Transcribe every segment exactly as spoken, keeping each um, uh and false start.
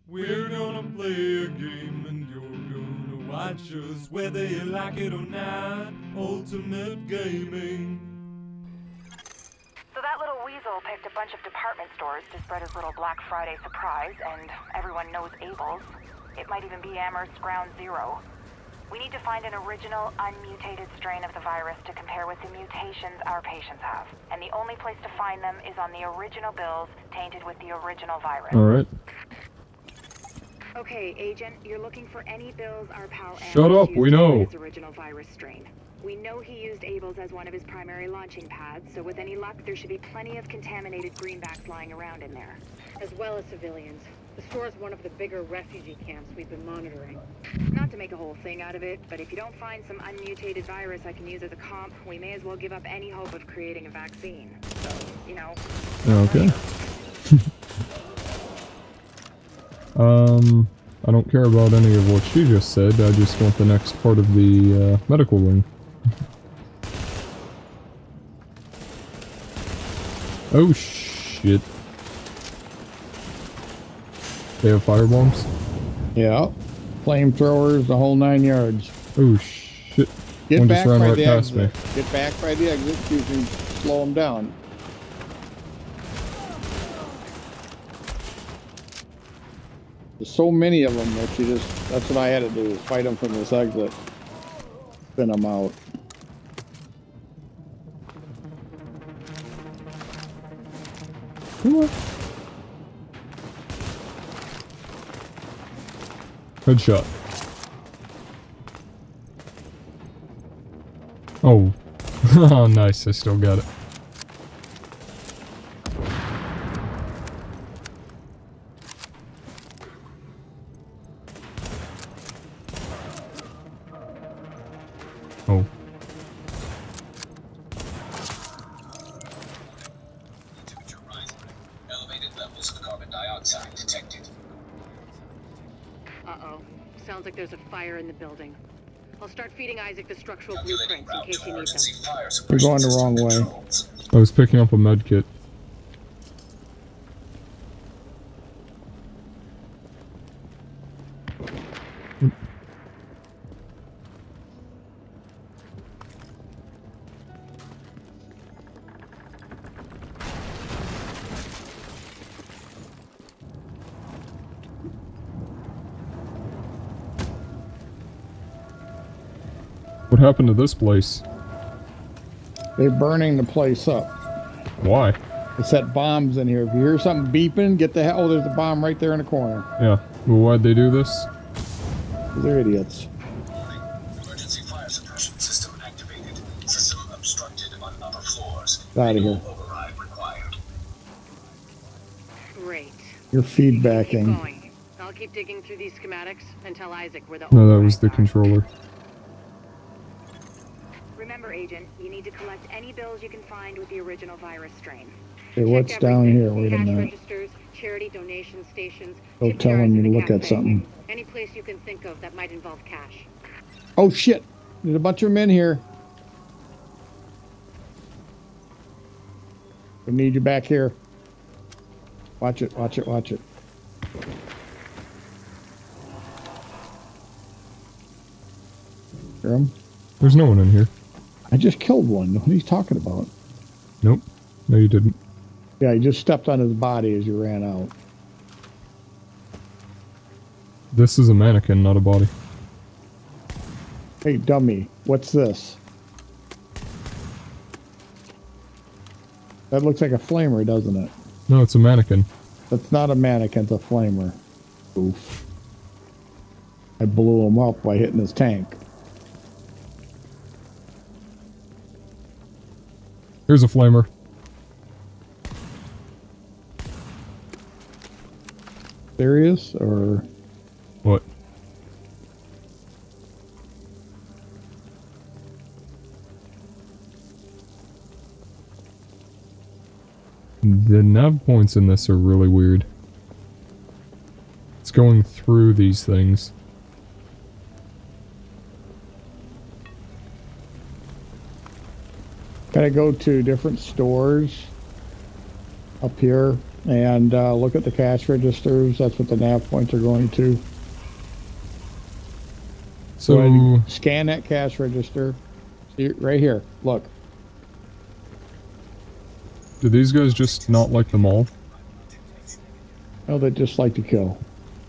We're gonna play a game and you're gonna watch us, whether you like it or not. Ultimat Gaming. So that little weasel picked a bunch of department stores to spread his little Black Friday surprise, and everyone knows Abel's. It might even be Amherst's Ground Zero. We need to find an original, unmutated strain of the virus to compare with the mutations our patients have. And the only place to find them is on the original bills tainted with the original virus. All right. Okay, Agent, you're looking for any bills our pal Shut up, we know. His original virus strain. We know he used Abel's as one of his primary launching pads, so with any luck, there should be plenty of contaminated greenbacks lying around in there. As well as civilians. The store is one of the bigger refugee camps we've been monitoring. Not to make a whole thing out of it, but if you don't find some unmutated virus I can use as a comp, we may as well give up any hope of creating a vaccine. So, you know. Okay. um, I don't care about any of what she just said. I just want the next part of the uh, medical wing. Oh shit. They have firebombs? Yeah. Flamethrowers, the whole nine yards. Oh shit. Get One back just ran by right the past me. exit. Get back by the exit so you can slow them down. There's so many of them that you just, that's what I had to do, is fight them from this exit. Spin them out. Come on. Headshot. Oh. Oh, nice. I still got it. Oh. Temperature rising. Elevated levels of carbon dioxide detected. Uh-oh. Sounds like there's a fire in the building. I'll start feeding Isaac the structural blueprints in case you need them. You're going the wrong way. I was picking up a med kit. What happened to this place? They're burning the place up. Why? They set bombs in here. If you hear something beeping, get the hell. Oh, there's a bomb right there in the corner. Yeah. Well, why'd they do this? They're idiots. Warning. Emergency fire suppression system activated. System obstructed on upper floors. Get out of here. Override required. Great. You're Keep feedbacking. going. I'll keep digging through these schematics and tell Isaac where the No, that was the overrides are. controller. Remember, Agent, you need to collect any bills you can find with the original virus strain. Okay, what's Check down everything. here? Wait a Cash minute. registers, charity donation stations. Go tip tell jars him in to the look at cafe. something. Any place you can think of that might involve cash. Oh shit! There's a bunch of men here. We need you back here. Watch it, watch it, watch it. Hear him? There's no one in here. I just killed one. What are you talking about? Nope. No, you didn't. Yeah, he just stepped on his body as you ran out. This is a mannequin, not a body. Hey, dummy, what's this? That looks like a flamer, doesn't it? No, it's a mannequin. That's not a mannequin, it's a flamer. Oof. I blew him up by hitting his tank. Here's a flamer. Serious, or? What? The nav points in this are really weird. It's going through these things. Gotta go to different stores up here And uh, look at the cash registers. That's what the nav points are going to. So, Go ahead and scan that cash register. See, right here. Look. do these guys just not like the mall? Oh, they just like to kill.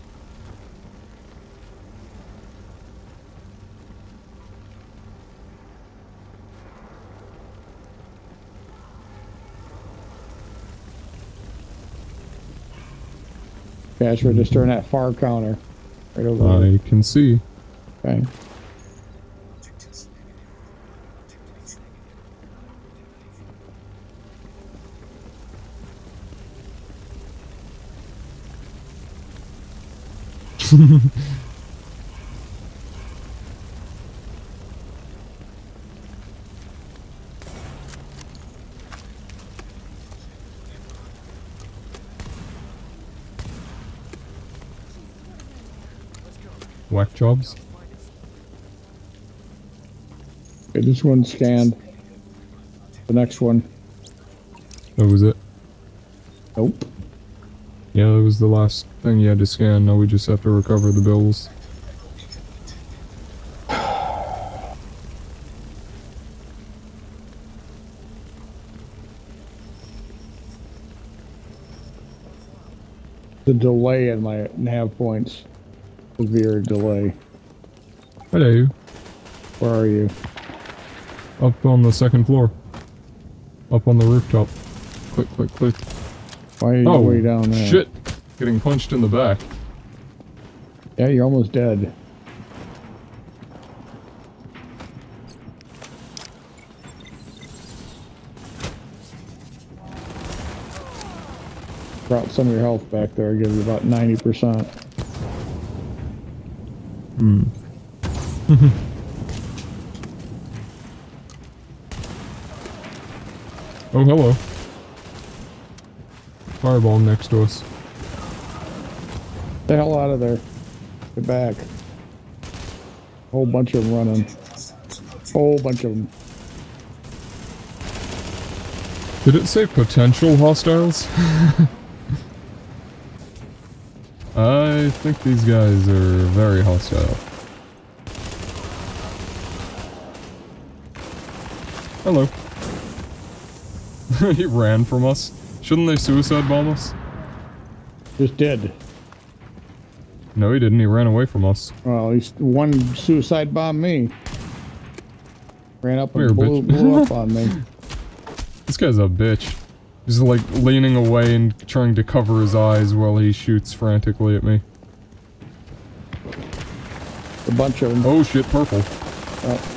Cash register in that far counter. Right over there. I can see. Okay. Whack jobs. Okay, this one's scanned. The next one. That was it. Nope. Yeah, that was the last thing you had to scan. Now we just have to recover the bills. The delay in my nav points. Severe delay. Hello. Where are you? Up on the second floor. Up on the rooftop. Click, click, click. Why are you Oh, way down there? shit! Getting punched in the back. Yeah, you're almost dead. Brought some of your health back there. Give you about ninety percent. Hmm. Oh, hello. Fireball next to us. Get the hell out of there. Get back. Whole bunch of them running. Whole bunch of them. Did it say potential hostiles? I think these guys are very hostile. Hello. He ran from us. Shouldn't they suicide bomb us? Just did. No, he didn't. He ran away from us. Well, he's one suicide bombed me. Ran up and Here, blew, bitch. blew up on me. This guy's a bitch. He's like leaning away and trying to cover his eyes while he shoots frantically at me. A bunch of them. Oh shit, purple. Oh.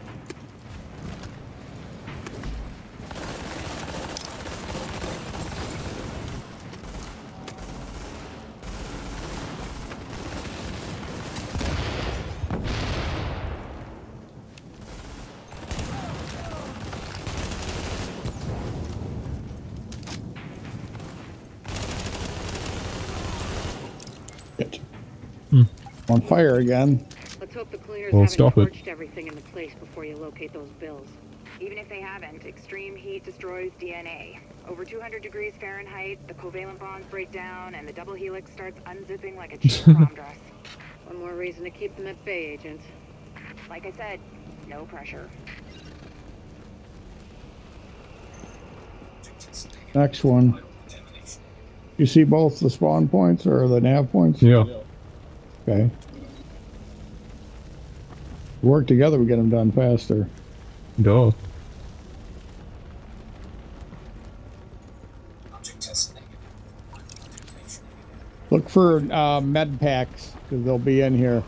Hmm. On fire again. Let's hope the cleaners Well, haven't stop it. torched everything in the place before you locate those bills. Even if they haven't, extreme heat destroys D N A. Over two hundred degrees Fahrenheit, the covalent bonds break down, and the double helix starts unzipping like a cheap prom dress. One more reason to keep them at bay, Agent. Like I said, no pressure. Next one. You see both the spawn points or the nav points? Yeah. Okay. Work together, we get them done faster. Duh. Look for uh, med packs, because they'll be in here.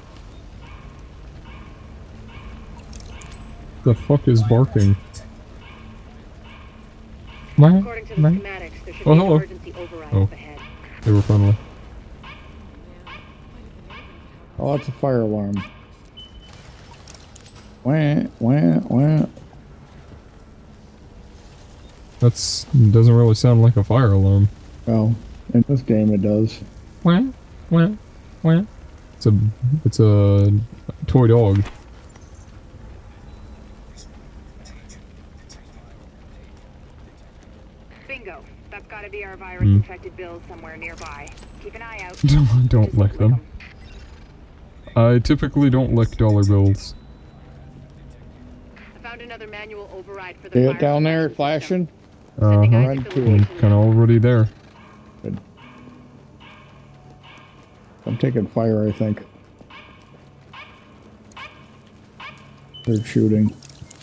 The fuck is barking? What? According to the What? schematics, there should Oh, be hello. emergency override Oh. up ahead. They were friendly. Oh, that's a fire alarm. Wah, wah, wah. That's doesn't really sound like a fire alarm. Well, in this game it does. Wah, wah, wah. It's a it's a toy dog. Bingo. That's gotta might be our virus-infected bills somewhere nearby. Keep an eye out. Don't, don't Just lick them. I typically don't lick dollar bills. I found another manual override for the See fire it down there, suppression flashing? system. Uh Sending huh. Isaac the I'm I'm location. kind of already there. Good. I'm taking fire, I think. They're shooting.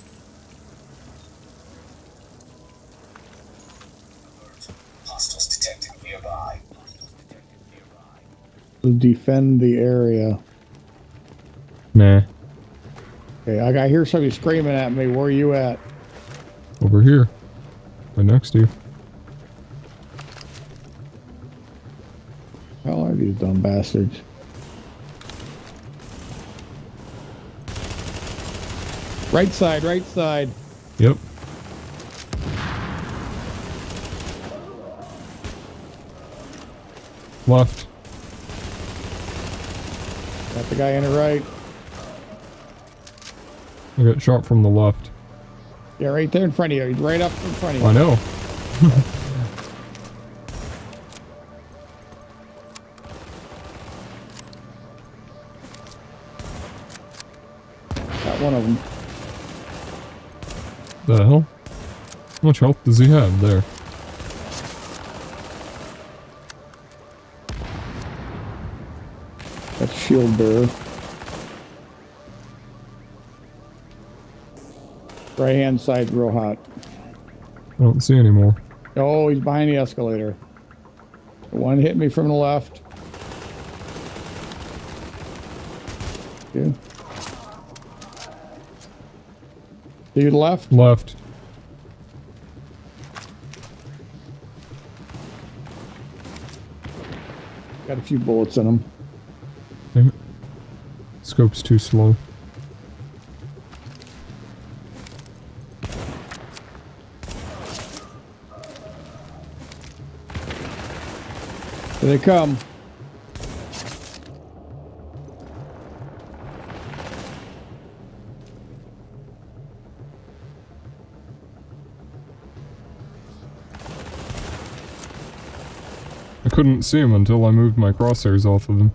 Hostiles detected nearby. To defend the area. Nah. Okay, I got hear somebody screaming at me. Where are you at? Over here. Right next to you. Hell are these dumb bastards? Right side, right side. Yep. Left. Got the guy in the right. I got shot from the left. Yeah, right there in front of you. He's right up in front of you. I know. Got one of them. The hell? How much health does he have there? That's shield bearer. Right hand side real hot. I don't see any more. Oh, he's behind the escalator. One hit me from the left. Two. To your left? Left. Got a few bullets in him. Damn it. Scope's too slow. Here they come. I couldn't see him until I moved my crosshairs off of him.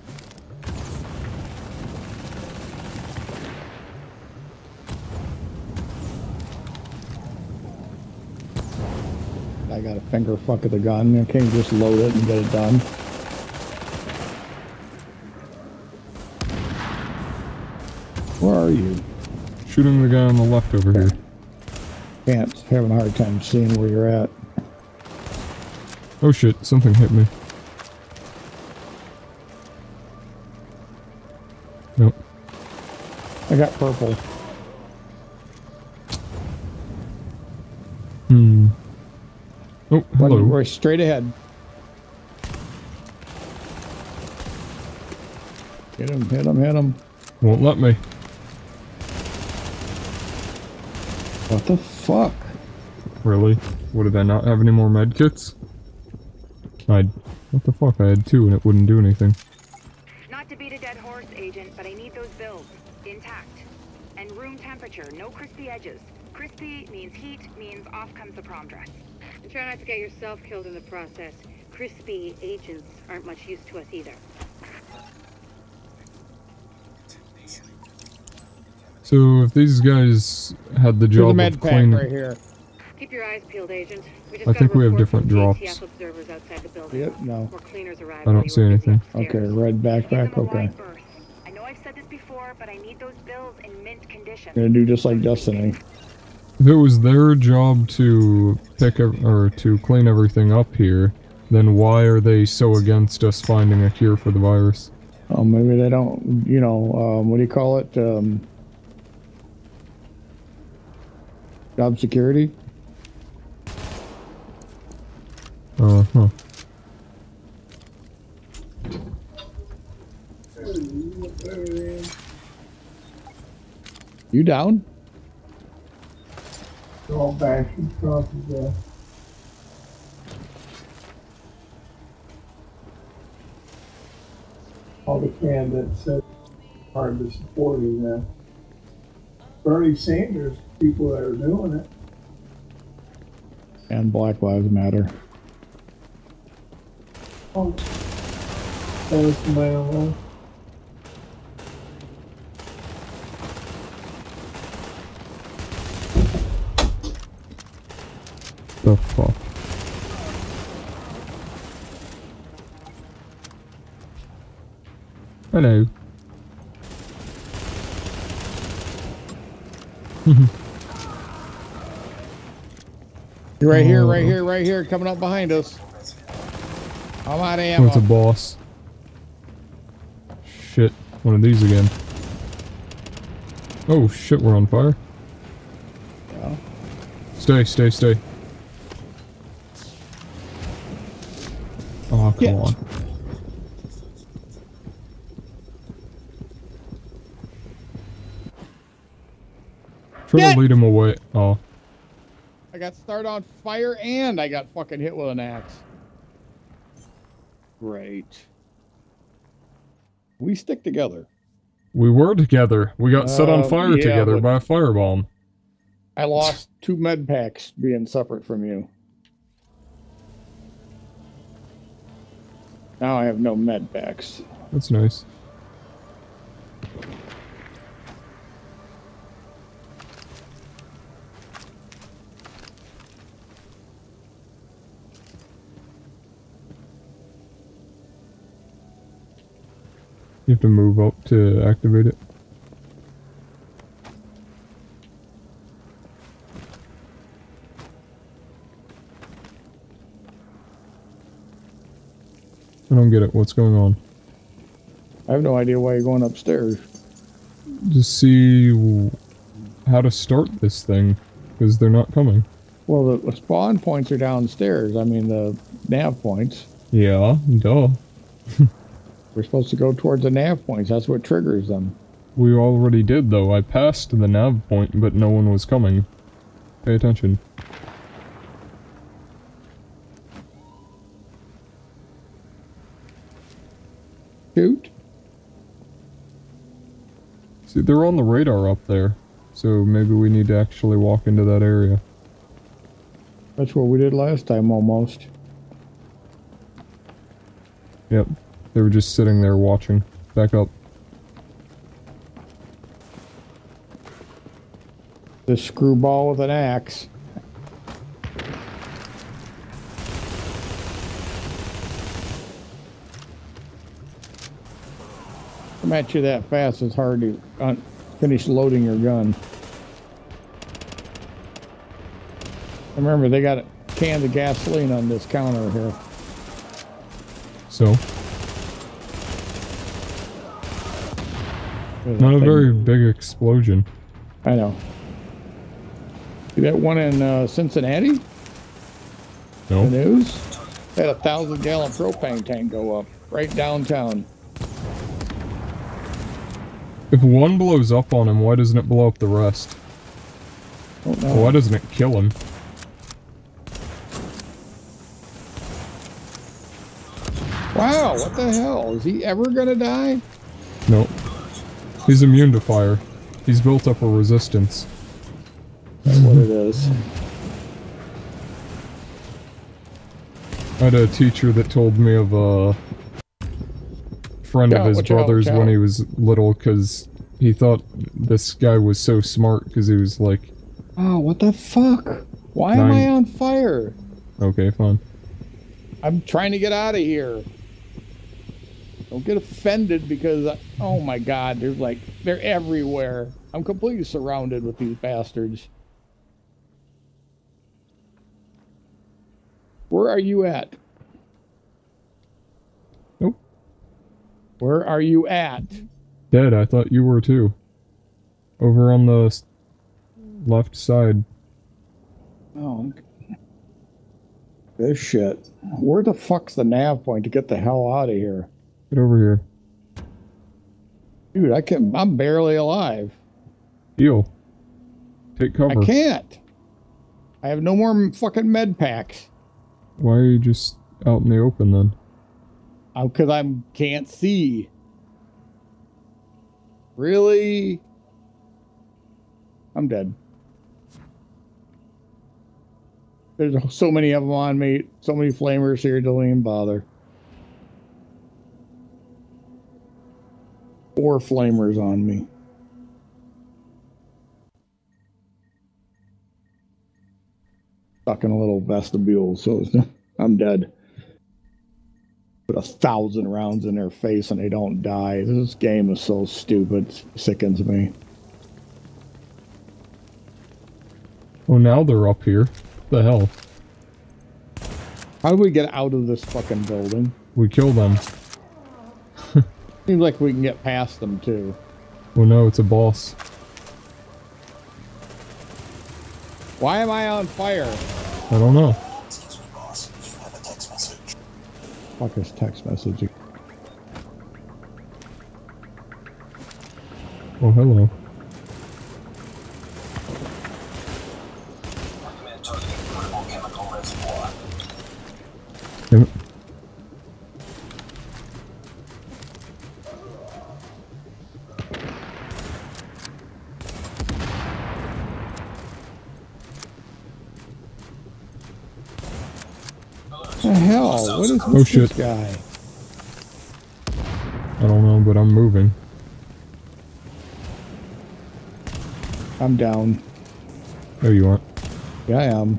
I got a finger fuck of the gun. I can't just load it and get it done. Where are you? Shooting the guy on the left over here. Can't. Having a hard time seeing where you're at. Oh shit, something hit me. Nope. I got purple. Hmm. Oh, hello. One, we're straight ahead. Hit him, hit him, hit him. Won't let me. What the fuck? Really? What, did I not have any more medkits? I... What the fuck? I had two and it wouldn't do anything. Not to beat a dead horse, Agent, but I need those bills. Intact. And room temperature, no crispy edges. Crispy means heat, means off comes the prom dress. And try not to get yourself killed in the process. Crispy agents aren't much use to us either. So, if these guys had the There's a job med of pack cleaning... right here. Keep your eyes peeled, Agent. We just I got think a we have report different from drops. J T F observers outside the building. Yep, no. More cleaners arrived I don't while you see were busy anything. upstairs. Okay, red Give them backpack, a okay. wide berth. I know I've said this before, but I need those bills in mint condition. Gonna do just like Destiny. If it was their job to pick ev or to clean everything up here, then why are they so against us finding a cure for the virus? Oh, maybe they don't, you know, um, what do you call it? Um, job security? Uh huh. You down? All back across the desk. All the candidates said hard to supporting that. Bernie Sanders, people that are doing it. And Black Lives Matter. Oh, there's somebody online. The fuck? Hello. You're right here, right Uh, here, right here, coming up behind us. I'm out of Oh, ammo. it's a boss. Shit, one of these again. Oh shit, we're on fire. Yeah. Stay, stay, stay. Oh, come Yeah. on. Try Yeah. to lead him away. Oh. I got started on fire and I got fucking hit with an axe. Great. We stick together. We were together. We got set on Uh, fire yeah, together but- by a firebomb. I lost two med packs being separate from you. Now I have no med packs. That's nice. You have to move up to activate it. I don't get it. What's going on? I have no idea why you're going upstairs. To see w- how to start this thing, because they're not coming. Well, the, the spawn points are downstairs. I mean, the nav points. Yeah, duh. We're supposed to go towards the nav points. That's what triggers them. We already did, though. I passed the nav point, but no one was coming. Pay attention. Shoot. See, they're on the radar up there. So maybe we need to actually walk into that area. That's what we did last time, almost. Yep. They were just sitting there watching. Back up. This screwball with an axe. Come at you that fast, it's hard to uh, finish loading your gun. Remember, they got cans of gasoline on this counter here. So, There's not a thing. very big explosion. I know. See that one in uh, Cincinnati? No. The news? Had a thousand gallon propane tank go up right downtown. If one blows up on him, why doesn't it blow up the rest? Don't know. Why doesn't it kill him? Wow, what the hell? Is he ever gonna die? Nope. He's immune to fire. He's built up a resistance. That's what it is. I had a teacher that told me of a friend Watch of out, his watch out, brother's watch when out. he was little, because he thought this guy was so smart because he was like, Oh, what the fuck? Why am Nine. I on fire? okay, fine. I'm trying to get out of here. Don't get offended because, I, oh my god, they're like, they're everywhere. I'm completely surrounded with these bastards. Where are you at? Nope. Where are you at? Dead, I thought you were too. Over on the s- left side. Oh, this shit. Where the fuck's the nav point to get the hell out of here? Get over here. Dude, I can I'm barely alive. Heal. Take cover. I can't. I have no more fucking med packs. Why are you just out in the open then? I'm because I can't see. Really? I'm dead. There's so many of them on me. So many flamers here, don't even bother. Four flamers on me. Stuck in a little vestibule, so it's, I'm dead. Put a thousand rounds in their face and they don't die. This game is so stupid. It sickens me. Oh, now they're up here. What the hell? How do we get out of this fucking building? We kill them. Seems like we can get past them too. Oh no, it's a boss. Why am I on fire? I don't know. Excuse me, boss. You have a text message. Fuck this text message. Oh, hello. Recommend targeting portable chemical reservoir. Damn it. The hell? What is Oh, with shit. this guy? I don't know, but I'm moving. I'm down. There you are. Yeah, I am.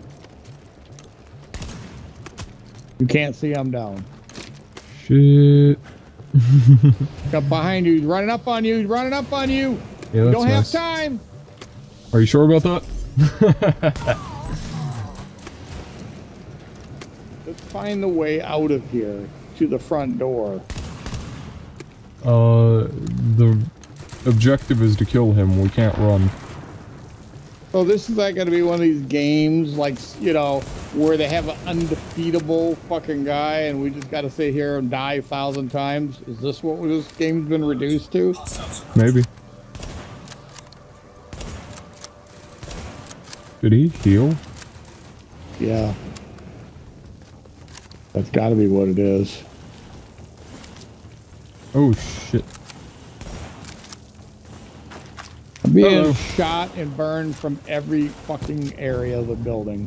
You can't see I'm down. Shit. Up behind you. He's running up on you. He's running up on you. Yeah, You that's don't nice. have time. Are you sure about that? Let's find the way out of here to the front door. Uh, the objective is to kill him. We can't run. So this is like going to be one of these games, like, you know, where they have an undefeatable fucking guy and we just got to sit here and die a thousand times. Is this what this game's been reduced to? Maybe. Did he heal? Yeah. That's got to be what it is. Oh, shit. I'm being Hello. shot and burned from every fucking area of the building.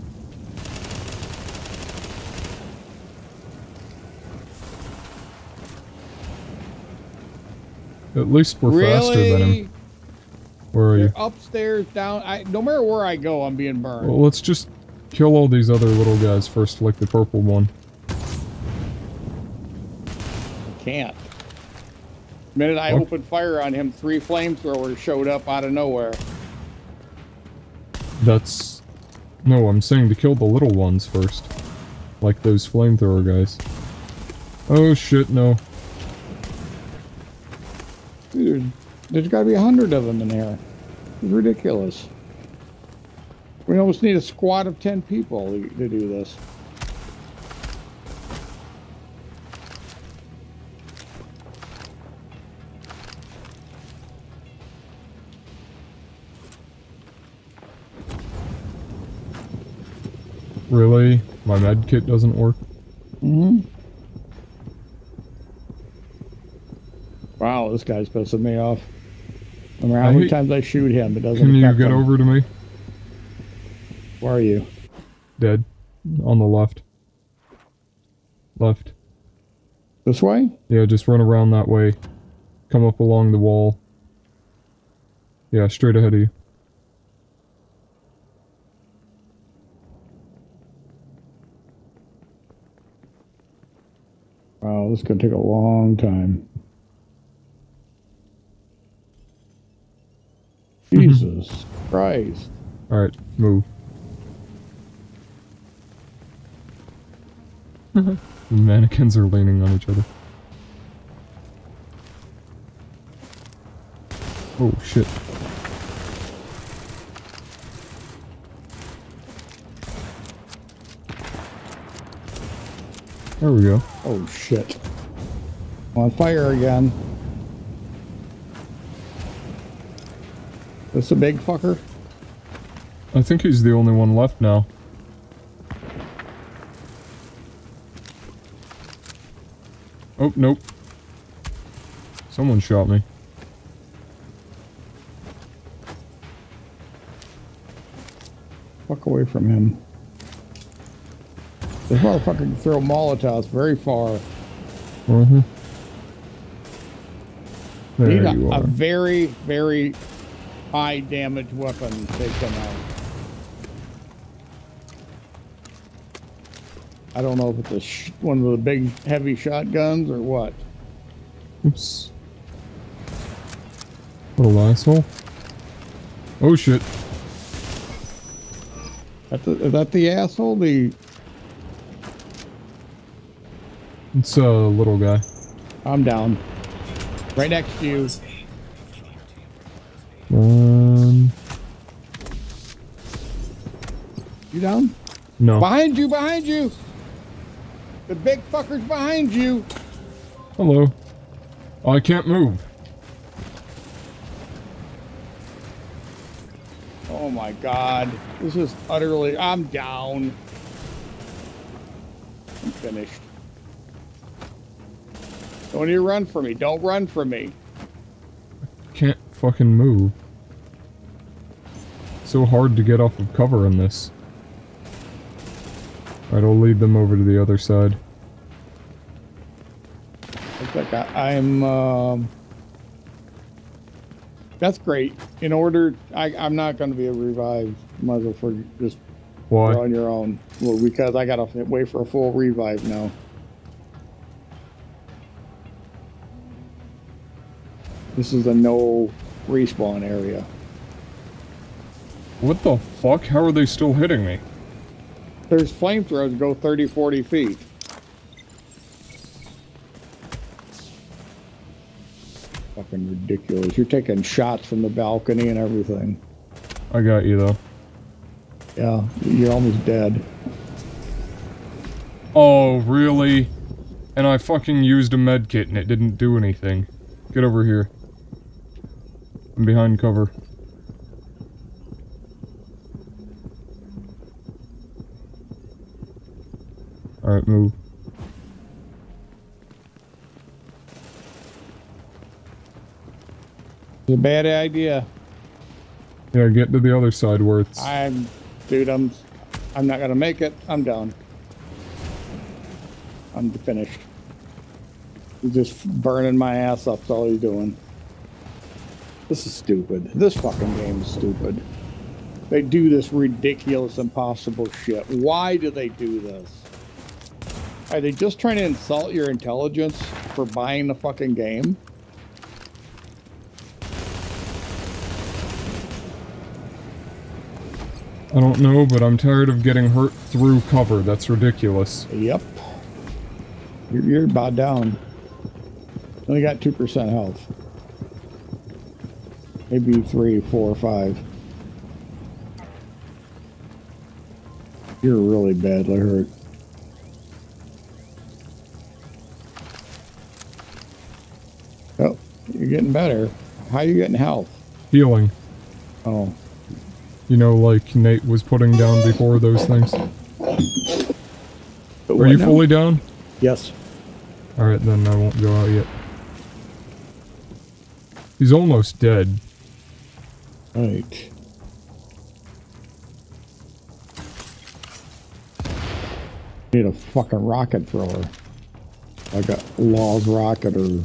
At least we're faster than Really? him. Where are They're you? upstairs, down. I, no matter where I go, I'm being burned. Well, let's just kill all these other little guys first, like the purple one. Can't. The minute I What? opened fire on him, three flamethrowers showed up out of nowhere. That's... No, I'm saying to kill the little ones first. Like those flamethrower guys. Oh shit, no. Dude, there's got to be a hundred of them in there. It's ridiculous. We almost need a squad of ten people to, to do this. Really? My med kit doesn't work? Mm-hmm. Wow, this guy's pissing me off. No matter how I many hate- times I shoot him, it doesn't Can you affect get him. over to me? Where are you? Dead. On the left. Left. This way? Yeah, just run around that way. Come up along the wall. Yeah, straight ahead of you. Wow, this is gonna take a long time. Jesus Christ. Alright, move. The mannequins are leaning on each other. Oh shit. There we go. Oh shit. I'm on fire again. This a big fucker? I think he's the only one left now. Oh, nope. Someone shot me. Fuck away from him. This motherfucker can throw Molotovs very far. Mm-hmm. There Need a, you a are. very, very high damage weapon to take them out. I don't know if it's a sh one of the big heavy shotguns or what. Oops. Little asshole. Oh shit. That the, is that the asshole? The It's a little guy. I'm down. Right next to you. Um. You down? No. Behind you, behind you! The big fucker's behind you! Hello. Oh, I can't move. Oh my god. This is utterly... I'm down. I'm finished. Don't you run for me. Don't run for me. Can't fucking move. So hard to get off of cover in this. Alright, I'll lead them over to the other side. Looks like I, I'm, um... That's great. In order... I, I'm not going to be a revive. Might as well for just... Why? You're on your own. Well, because I gotta wait for a full revive now. This is a no respawn area. What the fuck? How are they still hitting me? There's flamethrowers that go thirty, forty feet. Fucking ridiculous. You're taking shots from the balcony and everything. I got you though. Yeah, you're almost dead. Oh, really? And I fucking used a med kit and it didn't do anything. Get over here. I'm behind cover. Alright, move. It's a bad idea. Yeah, get to the other side where it's... I'm... Dude, I'm... I'm not gonna make it. I'm done. I'm finished. He's just burning my ass up. That's all he's doing. This is stupid. This fucking game is stupid. They do this ridiculous, impossible shit. Why do they do this? Are they just trying to insult your intelligence for buying the fucking game? I don't know, but I'm tired of getting hurt through cover. That's ridiculous. Yep. You're, you're about down. Only got two percent health. Maybe three, four, five. You're really badly hurt. Oh, you're getting better. How are you getting health? Healing. Oh. You know, like Nate was putting down before those things. But Are you now? fully down? Yes. Alright, then I won't go out yet. He's almost dead. Right. Need a fucking rocket thrower. Like a Law's rocket or...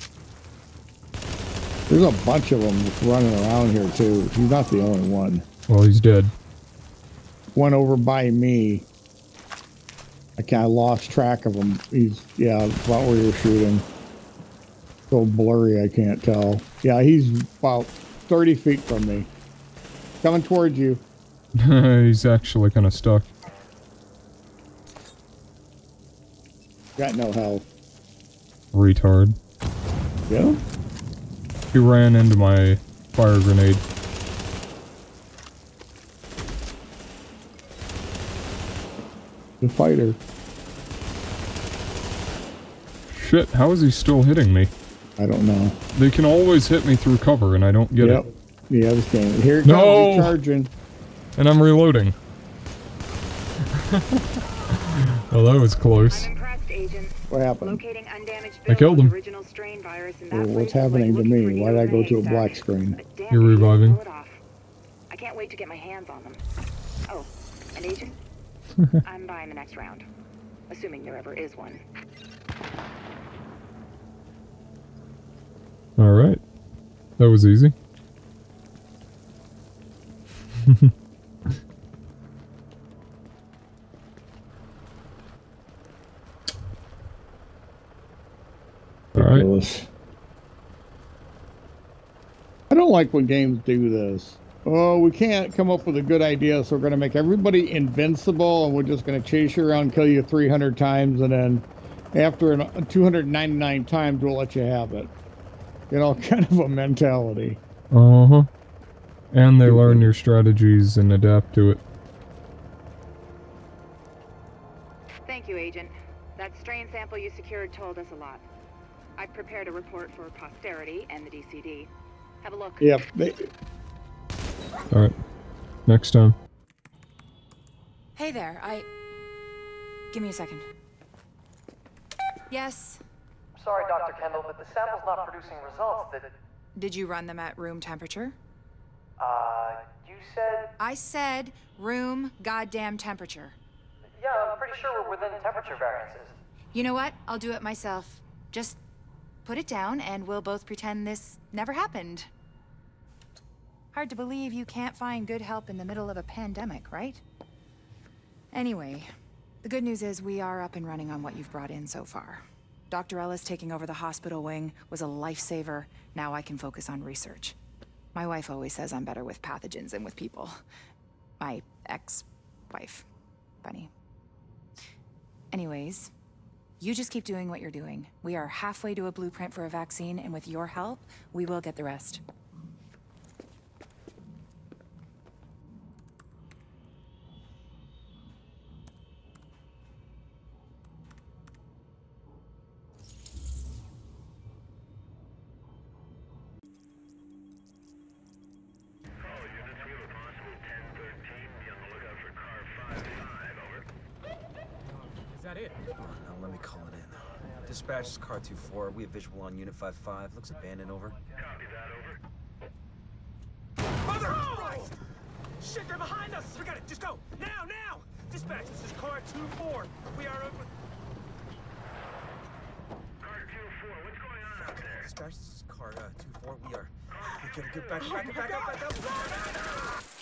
There's a bunch of them just running around here too. He's not the only one. Well, he's dead. One over by me. I kind of lost track of him. He's, yeah, about where you're shooting. So blurry I can't tell. Yeah, he's about thirty feet from me. Coming towards you. He's actually kind of stuck. Got no health. Retard. Yeah? He ran into my fire grenade. The fighter. Shit, how is he still hitting me? I don't know. They can always hit me through cover and I don't get Yep. it. Yeah, this game. Here it No! comes. He's charging. And I'm reloading. Well, that was close. I'm impressed, Agent. What happened? Locating undamaged I killed him. original strain virus in that Well, what's place is like happening to looking me? for Why did I go to a needles in black haystack. screen? But damn, You're they didn't reviving. pull it off. I can't wait to get my hands on them. Oh, and Agent? I'm buying the next round. Assuming there ever is one. Alright. That was easy. Alright. I don't like when games do this. Oh, we can't come up with a good idea, so we're going to make everybody invincible, and we're just going to chase you around, kill you three hundred times, and then after two hundred ninety-nine times, we'll let you have it. You know, kind of a mentality. Uh-huh. And they learn your strategies and adapt to it. Thank you, Agent. That strain sample you secured told us a lot. I've prepared a report for posterity and the D C D. Have a look. Yep. They... Alright. Next time. Hey there, I... Give me a second. Yes? Sorry, Doctor Kendall, but the sample's not producing results that... Did you run them at room temperature? Uh, you said... I said room goddamn temperature. Yeah, I'm pretty sure we're within temperature variances. You know what? I'll do it myself. Just put it down and we'll both pretend this never happened. Hard to believe you can't find good help in the middle of a pandemic, right? Anyway, the good news is we are up and running on what you've brought in so far. Doctor Ellis taking over the hospital wing was a lifesaver. Now I can focus on research. My wife always says I'm better with pathogens than with people. My ex-wife. Funny. Anyways, you just keep doing what you're doing. We are halfway to a blueprint for a vaccine, and with your help, we will get the rest. Now let me call it in. Dispatch is car two four. We have visual on unit five five. Looks abandoned, over. Copy that, over. Mother of Christ! Shit, they're behind us! We got it, just go! Now, now! Dispatch, this is car two four. We are over... Car two four, what's going on out there? Dispatch, this is car uh, two four. We are... We gotta get back, back, back, back, back, back, back, back, back.